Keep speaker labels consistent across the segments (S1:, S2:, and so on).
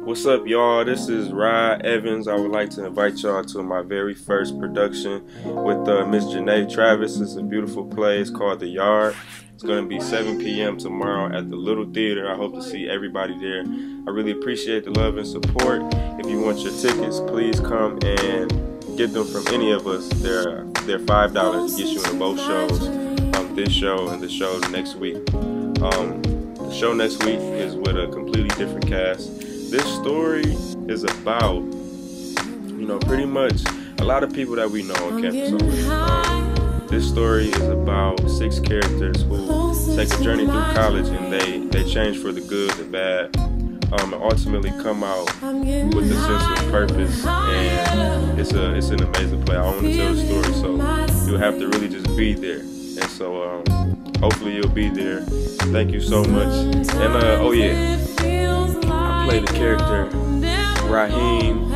S1: What's up, y'all? This is Rod Evans. I would like to invite y'all to my very first production with Miss Janae Travis. It's a beautiful play. It's called The Yard. It's going to be 7 p.m. tomorrow at the Little Theater. I hope to see everybody there. I really appreciate the love and support. If you want your tickets, please come and get them from any of us. They're $5 to get you into both shows. This show and the show next week. The show next week is with a completely different cast. This story is about, pretty much a lot of people that we know on campus already. This story is about 6 characters who take a journey through college, and they change for the good, the bad, and ultimately come out with a sense of purpose. And it's an amazing play. I want to tell the story, so you'll have to really just be there. And so hopefully you'll be there. Thank you so much. And oh yeah, I play the character Raheem.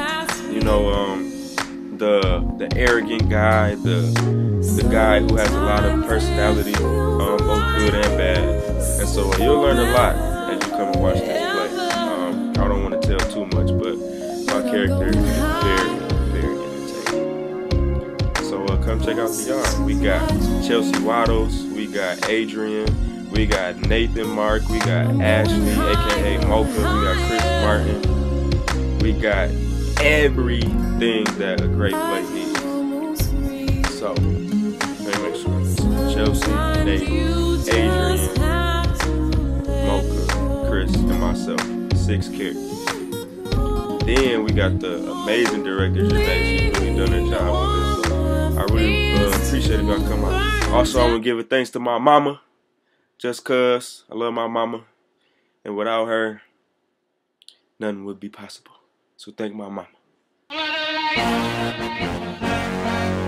S1: The arrogant guy, the guy who has a lot of personality, both good and bad. And so you'll learn a lot as you come and watch this play. I don't want to tell too much, but my character is very entertaining. So come check out The Yard. We got Chelsea Waddles, we got Adrian, we got Nathan Mark, we got Ashley, aka Mocha, we got Chris Martin. We got everything that a great play needs. So, let me make sure it's Chelsea, Nathan, Adrian, Mocha, Chris, and myself. 6 characters. Then we got the amazing director, Janae. She's really done her job with this. So I really appreciate if y'all come out. Also, I want to give a thanks to my mama. Just cause I love my mama. And without her, nothing would be possible. So thank my mama.